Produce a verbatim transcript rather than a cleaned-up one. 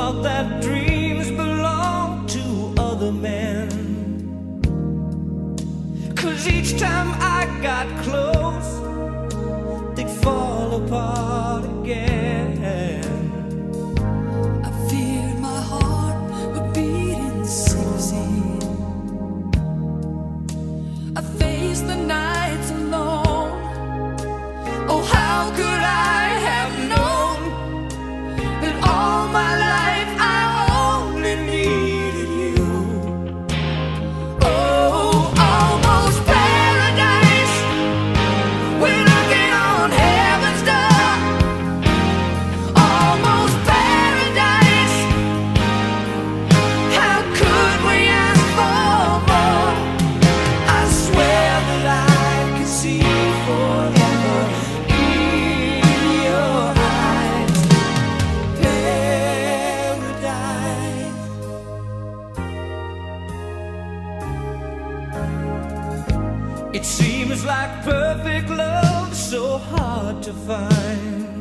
thought that dreams belonged to other men, 'cause each time I got close, they'd fall apart again. I feared my heart would beat in secrecy. I faced the nights alone. Oh, how could I have known that all my life I only needed you? Oh, almost paradise, we're knocking on heaven's door. Almost paradise, how could we ask for more? I swear that I could see forever in your eyes. Paradise. It seems like perfect love so hard to find.